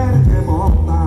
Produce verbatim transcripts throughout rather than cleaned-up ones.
แค่มองตา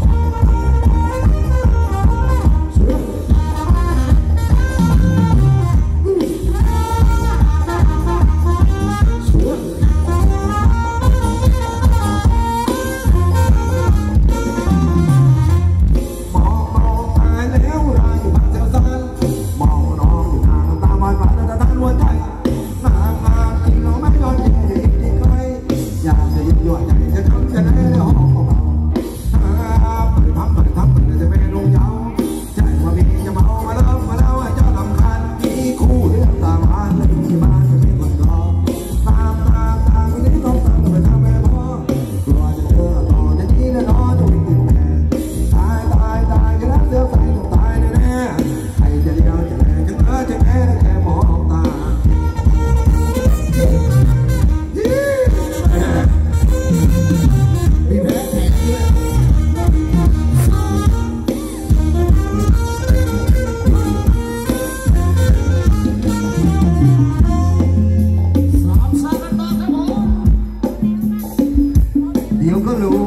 เดี๋ยวก็รู้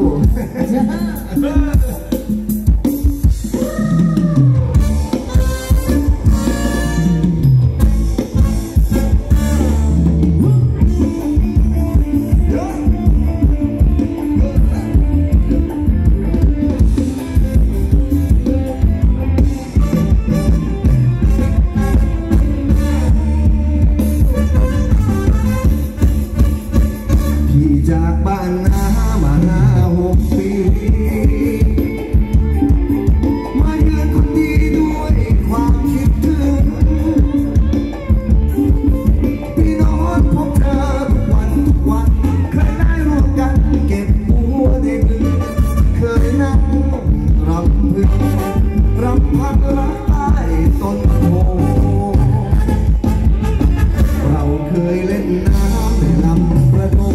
จากบ้านนามาหาหกปีมาเยือนคนดีด้วยความคิดถึงพี่นอนพบเธอทุกวันทุกวันเคยได้ร่วมกันเก็บหัวในมือเคยนั่งรำพึงรำพันรักใต้ต้นโพเราเคยเล่นน้ำในลำประโด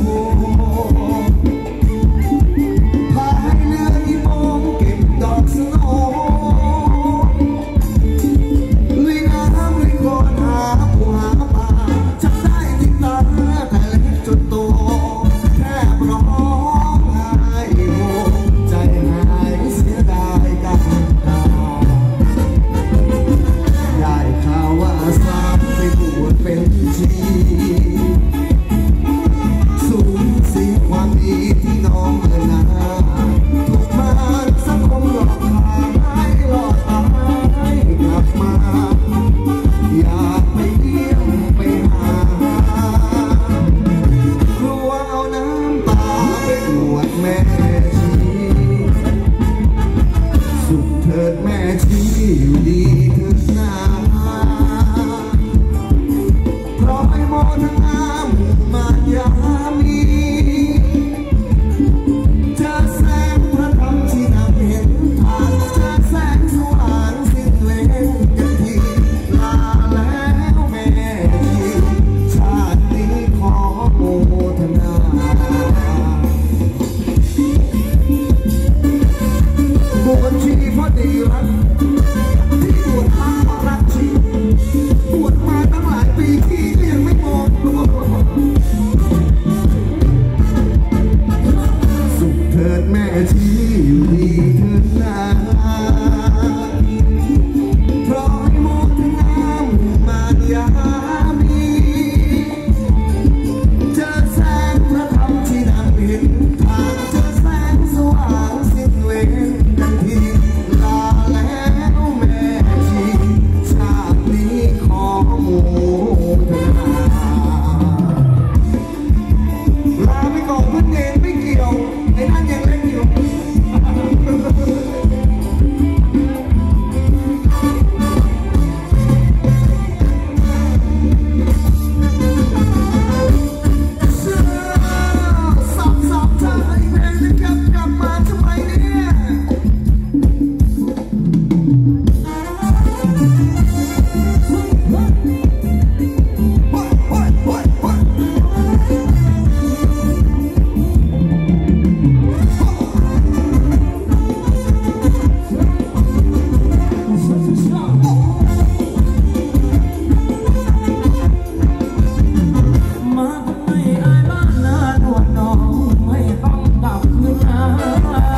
แม่ที่อยู่ดีเถิดนาเพราะไอ้โมทั้งงามมายามีเจอแสงพระธรรมที่นำเห็นผ่านเจอแสงสว่างสิ้นเลนกันทีลาแล้วแม่ที่ชาตินี้ขอโมทนาบวชชีพอดีรักที่บวชมาเพราะรักชีบวชมาตั้งหลายปีที่ก็ยังไม่หมดสุขเถิดแม่ที่อยู่ดีเถิดนาเพราะให้โมทนามายามีเจอแสงพระธรรมที่นำเห็นทางเจอแสงสว่างสิ้นเวรกันทีลาแล้วแม่ชีชาตินี้ขอโมทนาลาไปก่อนเพื่อนเองไม่เกี่ยวไอ้นั่นยังเล่นอยู่สับสับเธอไอ้แม่จะกลับกลับมาทำไมเนี่ยมาทำไมไอ้บ้านนาหนวดน้องไม่ต้องกลับคืนมา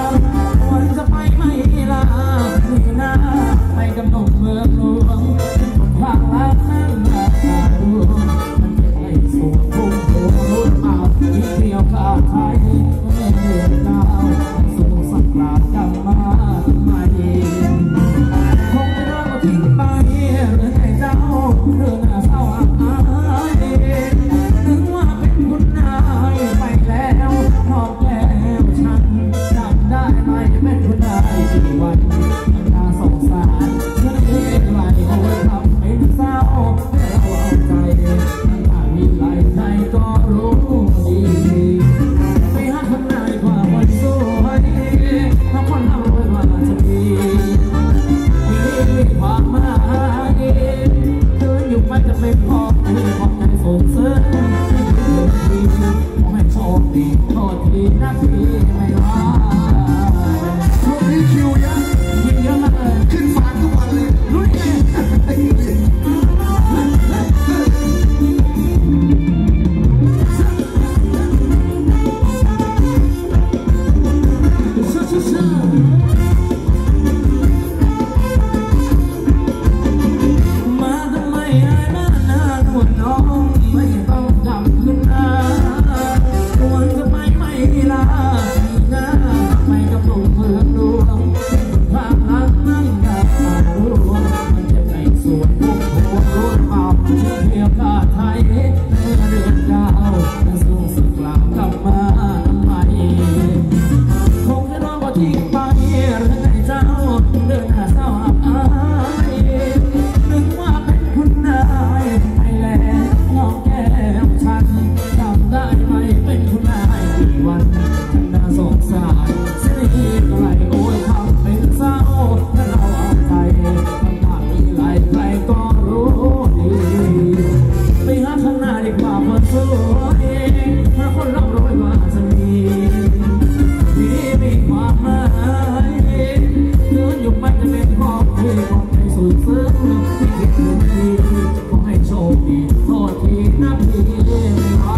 เสียดีก็ไหลโอยทำเป็นเศร้าถ้าเราเอาใจทำทางนี้ไหลใครก็รู้ดีไปหาข้างหน้าดีกว่าคนสวยถ้าคนร่ำรวยว่าจะมีที่มีความหมายเดินอยู่ไปจะเป็นของที่ของให้สุดซึ้งที่คิดถึงดีขอให้โชคดีโทษทีนะพี่ว่า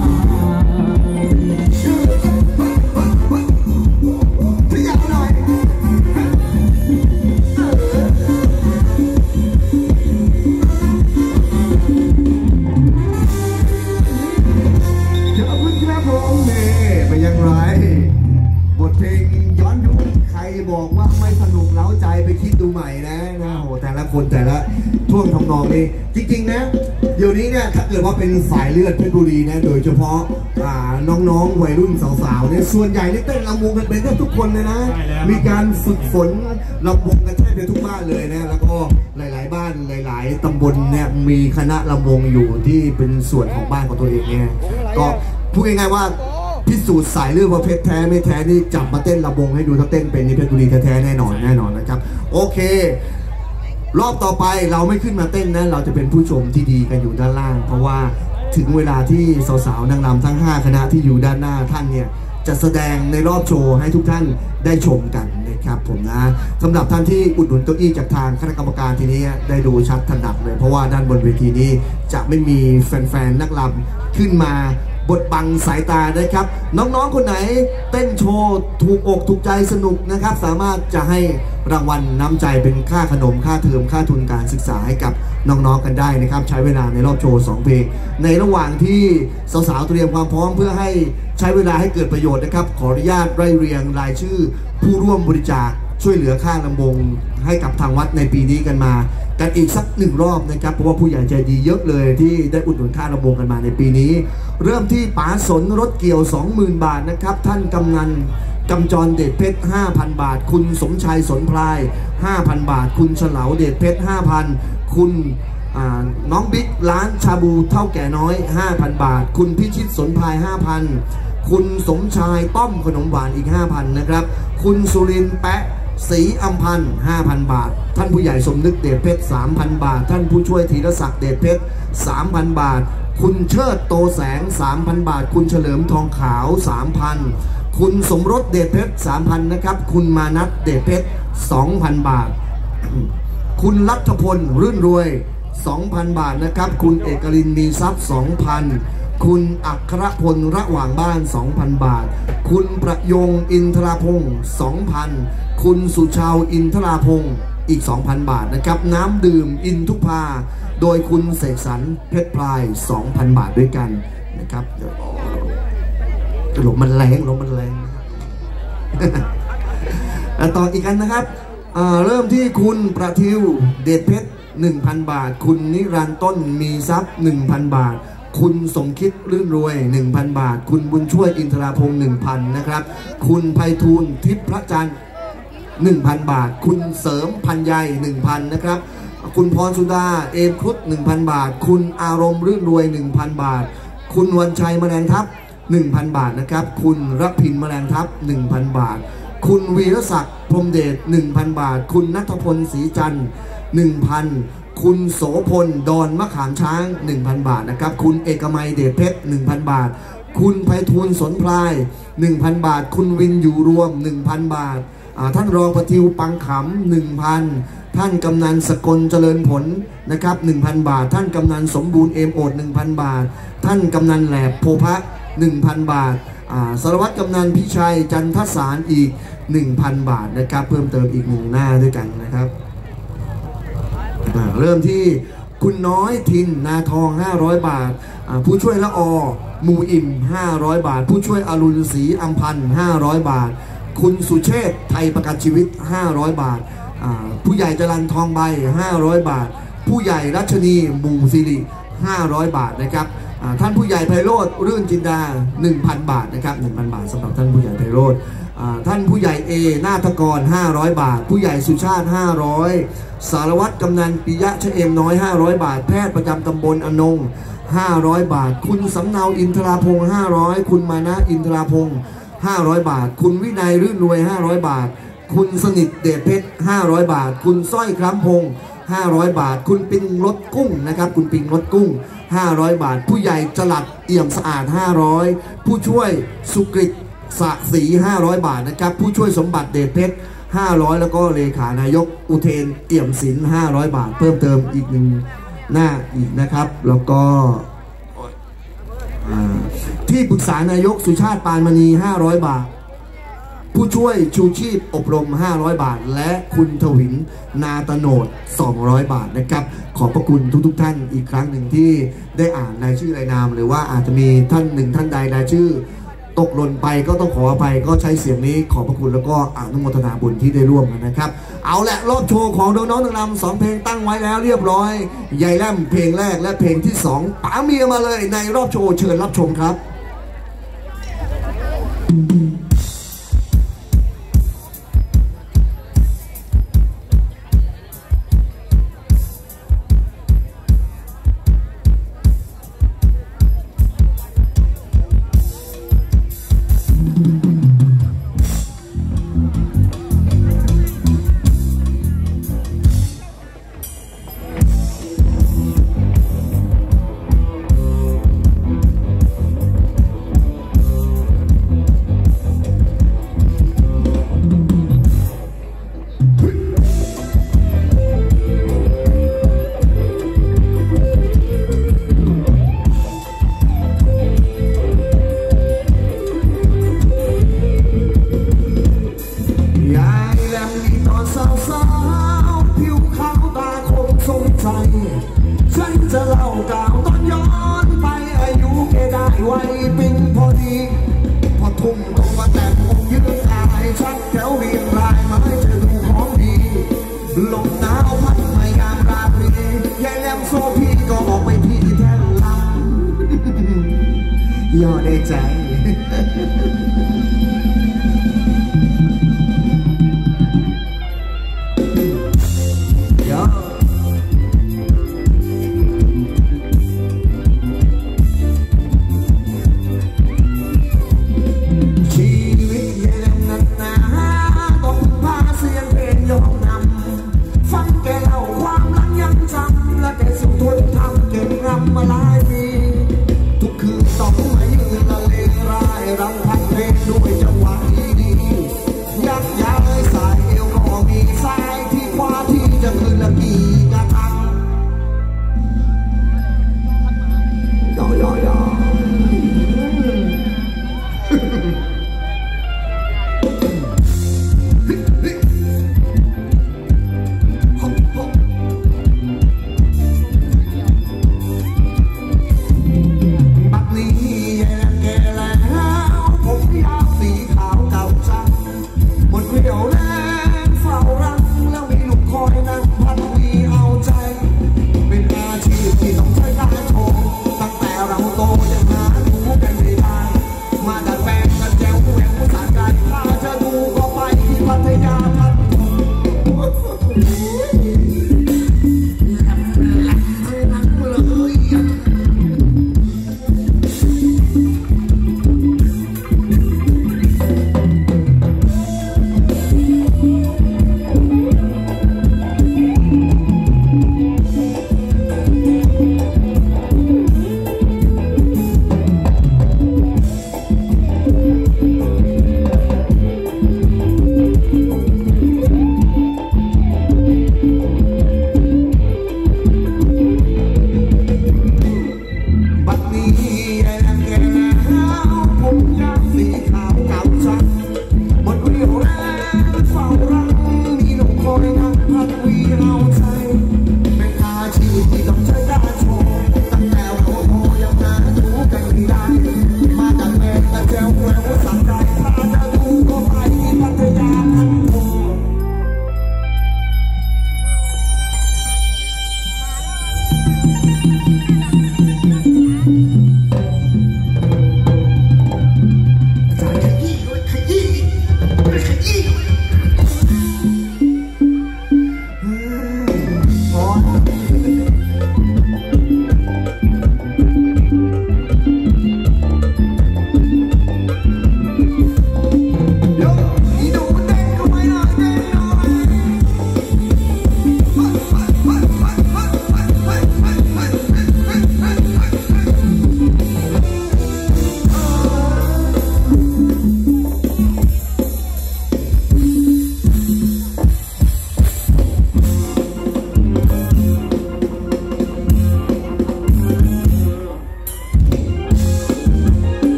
พี่ยาวหน่อยขอบคุณครับผมนี่เป็นยังไงบทเพลงย้อนยุคใครบอกว่าไม่สนุกเล้าใจไปคิดดูใหม่นะนะโหแต่ละคนแต่ละท่วงทำนองนี้จริงๆนะเดี๋ยวนี้เนี่ยถ้าเกิดว่าเป็นสายเลือดเพชรบุรีนะโดยเฉพาะน้องๆวัยรุ่นสาวๆเนี่ยส่วนใหญ่นี่เต้นลำวงกันเป็นกันทุกคนเลยนะมีการฝึกฝนลำวงกันแทบจะทุกบ้านเลยนะแล้วก็หลายๆบ้านหลายๆตำบลเนี่ยมีคณะลำวงอยู่ที่เป็นส่วนของบ้านของตัวเองเนี่ยก็พูดง่ายๆว่าพิสูจน์สายเลือดว่าเพชรแท้ไม่แท้นี่จับมาเต้นลำวงให้ดูถ้าเต้นเป็นนี่เพชรบุรีแท้ๆแน่นอนแน่นอนนะครับโอเครอบต่อไปเราไม่ขึ้นมาเต้นนะเราจะเป็นผู้ชมที่ดีกันอยู่ด้านล่างเพราะว่าถึงเวลาที่สาวๆนางรำทั้งห้าคณะที่อยู่ด้านหน้าท่านเนี่ยจะแสดงในรอบโชว์ให้ทุกท่านได้ชมกันนะครับผมนะสำหรับท่านที่อุดหนุนเก้าอี้จากทางคณะกรรมการทีนี้ได้ดูชัดถนัดเลยเพราะว่าด้านบนเวทีนี้จะไม่มีแฟนๆนักรำขึ้นมาบดบังสายตานะครับน้องๆคนไหนเต้นโชว์ถูกอกถูกใจสนุกนะครับสามารถจะให้รางวัลน้ำใจเป็นค่าขนมค่าเทอมค่าทุนการศึกษาให้กับน้องๆกันได้นะครับใช้เวลาในรอบโชว์สองเพลงในระหว่างที่สาวๆเตรียมความพร้อมเพื่อให้ใช้เวลาให้เกิดประโยชน์นะครับขออนุญาตไล่เรียงรายชื่อผู้ร่วมบริจาคช่วยเหลือค่าลำวงให้กับทางวัดในปีนี้กันมากันอีกสักหนึ่งรอบนะครับเพราะว่าผู้ใหญ่ใจดีเยอะเลยที่ได้อุดหนุนค่าลำวงกันมาในปีนี้เริ่มที่ป๋าสนรถเกี่ยว สองหมื่น บาทนะครับท่านกำนันกำจรเดชเพชร ห้าพัน บาทคุณสมชัยสนพลาย ห้าพัน บาทคุณเฉลาเดชเพชร ห้าพัน คุณน้องบิ๊กร้านชาบูเท่าแก่น้อย ห้าพัน บาทคุณพิชิตสนพลาย ห้าพัน คุณสมชายต้อมขนมหวานอีก ห้าพัน นะครับคุณสุรินทร์แปะศรีอัมพันธ์ ห้าพัน บาทท่านผู้ใหญ่สมนึกเดชเพชร สามพัน บาทท่านผู้ช่วยธีรศักดิ์เดชเพชร สามพัน บาทคุณเชิดโตแสง สามพัน บาทคุณเฉลิมทองขาว สามพัน คุณสมรสเดชเพชร สามพัน นะครับคุณมานัทเดชเพชร สองพัน บาทคุณรัฐพลรื่นรวย สองพัน บาทนะครับคุณเอกลินมีทรัพย์ สองพัน คุณอัครพลระหว่างบ้าน สองพัน บาทคุณประยงอินทราพงศ์ สองพัน คุณสุชาวอินทราพงศ์อีก สองพัน บาทนะครับน้ำดื่มอินทุพาโดยคุณเสกสรรเพชรพลาย สองพัน บาทด้วยกันนะครับเดี๋ยวลมมันแรงลมมันแรงต่ออีกอันนะครับเริ่มที่คุณประทิวเดชเพชร หนึ่งพัน บาทคุณนิรันดร์ต้นมีทรัพย์ หนึ่งพัน บาทคุณสมคิดรื่นรวย หนึ่งพัน บาทคุณบุญช่วยอินทราพงศ์ หนึ่งพัน นะครับคุณไพฑูรย์ทิพย์พระจันทร์ หนึ่งพัน บาทคุณเสริมพันใย หนึ่งพัน นะครับคุณพรสุดาเอมครุฑ หนึ่งพัน บาทคุณอารมณ์รื่นรวย หนึ่งพัน บาทคุณวันชัยแมลงทัพ หนึ่งพัน บาทนะครับคุณรพินแมลงทัพ หนึ่งพัน บาทคุณวีรศักดิ์พรหมเดช หนึ่งพัน บาทคุณณัฐพลศรีจันทร์ หนึ่งพัน คุณโสพลดอนมะขามช้าง หนึ่งพัน บาทนะครับคุณเอกมัยเดชเพชร หนึ่งพัน บาทคุณไพฑูรย์สนพลาย หนึ่งพัน บาทคุณวินอยู่รวม หนึ่งพัน บาทท่านรองประทิวปังขำ หนึ่งพัน ท่านกำนันสกลเจริญผลนะครับ หนึ่งพัน บาทท่านกำนันสมบูรณ์เอมโอด หนึ่งพัน บาทท่านกำนันแหลบโพพะ หนึ่งพัน บาทสารวัตรกำนันพิชัยจันทสารอีก หนึ่งพัน บาทนะครับเพิ่มเติมอีกหนึ่งหน้าด้วยกันนะครับเริ่มที่คุณน้อยทินนาทอง ห้าร้อย บาทผู้ช่วยละอมูอิ่ม ห้าร้อย บาทผู้ช่วยอรุณศรีอัมพันธ์ ห้าร้อย บาทคุณสุเชษฐ์ไทยประกันชีวิต ห้าร้อย บาทผู้ใหญ่จรัญทองใบ ห้าร้อย บาทผู้ใหญ่รัชนีหมู่สิริ ห้าร้อย บาทนะครับท่านผู้ใหญ่ไพโรจน์รื่นจินดา หนึ่งพัน บาทนะครับ หนึ่งพัน บาทสำหรับท่านผู้ใหญ่ไพโรจน์ท่านผู้ใหญ่เอนาทกร ห้าร้อย บาทผู้ใหญ่สุชาติ ห้าร้อย สารวัตรกำนันปิยะชเอมน้อย ห้าร้อย บาทแพทย์ประจำตำบลอนงห้าร้อย บาทคุณสำเนาอินทราพงศ์ ห้าร้อย คุณมานะอินทราพงศ์ห้าร้อยบาทคุณวินัยรื่นรวยห้าร้อยบาทคุณสนิทเดชเพชรห้าร้อยบาทคุณสร้อยคล้ำพงห้าร้อยบาทคุณปิงรถกุ้งนะครับคุณปิงรถกุ้งห้าร้อยบาทผู้ใหญ่จลัดเอี่ยมสะอาดห้าร้อยผู้ช่วยสุกฤตสะศรีห้าร้อยบาทนะครับผู้ช่วยสมบัติเดชเพชรห้าร้อยแล้วก็เลขานายกอุเทนเอี่ยมศิลป์ห้าร้อยบาทเพิ่มเติมอีกหนึ่งหน้าอีกนะครับแล้วก็ที่ปรึกษานายกสุชาติปานมณีห้าร้อยบาทผู้ช่วยชูชีพอบรมห้าร้อยบาทและคุณทวินนาตโนดสองร้อยบาทนะครับขอบพระคุณทุกๆ ท่านอีกครั้งหนึ่งที่ได้อ่านรายชื่อรายนามหรือว่าอาจจะมีท่านหนึ่งท่านใดรายชื่อตกหล่นไปก็ต้องขออภัยก็ใช้เสียงนี้ขอบพระคุณแล้วก็อนุโมทนาบุญที่ได้ร่วมกันนะครับเอาแหละรอบโชว์ของน้องๆนางรำสองเพลงตั้งไว้แล้วเรียบร้อยยายแล่มเพลงแรกและเพลงที่สองป๋าเมียมาเลยในรอบโชว์เชิญรับชมครับฉันจะเล่ากล่าวตอนย้อนไปอายุแค่ได้ไว้ปิงพอดีพอทุ่มลงมาแต่ผมยืนอายชักแถวเรียงรายมาให้เธอดูของดีลมหนาวพัดมายามราตรียายแหลมโซพีก็ออกไปที่แท่นลำย่อได้ใจมาหลายปีทุกคืนต้องมายืนละเลงรายรำพันเพล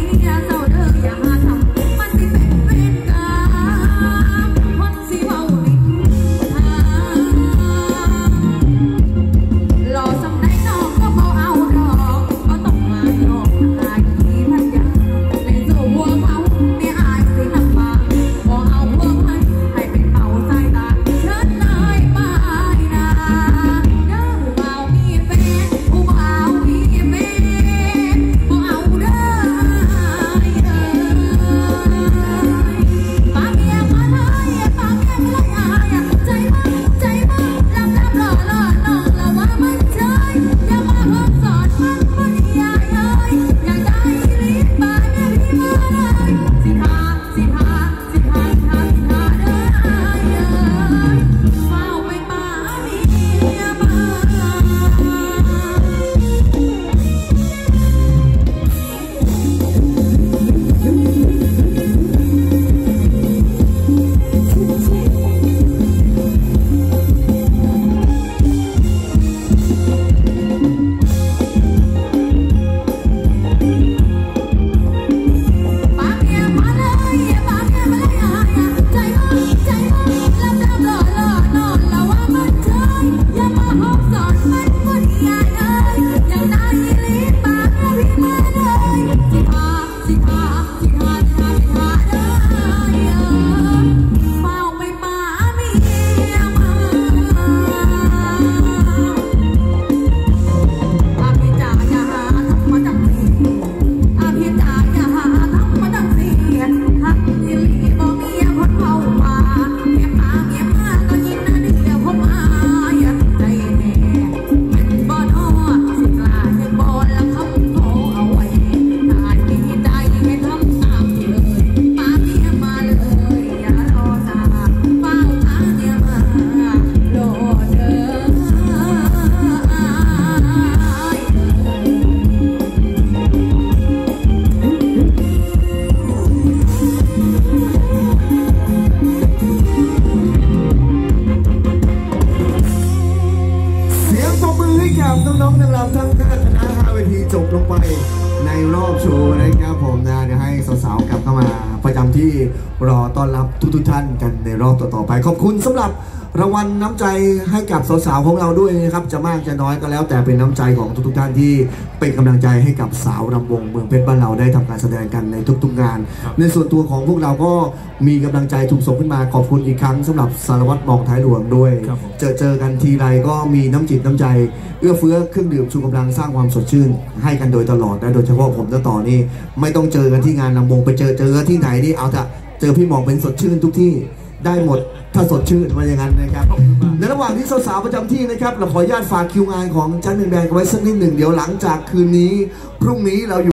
น้องๆนางรำทั้งคณะห้าเวทีจบลงไปในรอบโชว์นะครับผมนะเดี๋ยวให้สาวๆกลับเข้ามาประจำที่รอต้อนรับทุกๆท่านกันในรอบต่อๆไปขอบคุณสำหรับรางวัลน้ำใจให้กับสาวๆของเราด้วยนะครับจะมากจะน้อยก็แล้วแต่เป็นน้ำใจของทุกๆท่านที่เป็นกำลังใจให้กับสาวรำวงเมืองเพชรบ้านเราได้ทำการแสดงกันในทุกๆงานในส่วนตัวของพวกเราก็มีกำลังใจถูกส่งขึ้นมาขอบคุณอีกครั้งสำหรับสารวัตรมองท้ายหลวงด้วยเจอเจอกันทีไรก็มีน้ำจิตน้ำใจเอื้อเฟื้อเครื่องดื่มชูกำลังสร้างความสดชื่นให้กันโดยตลอดและโดยเฉพาะผมต่อนี่ไม่ต้องเจอกันที่งานรำวงไปเจอเจอที่ไหนนี่เอาจะเจอพี่หมองเป็นสดชื่นทุกที่ได้หมดถ้าสดชื่นมาอย่างนั้นนะครับในระหว่างที่สาวๆประจำที่นะครับเราขออนุญาตฝากคิวงานของจันทร์แบงก์ไว้สักนิดหนึ่งเดี๋ยวหลังจากคืนนี้พรุ่งนี้เราอยู่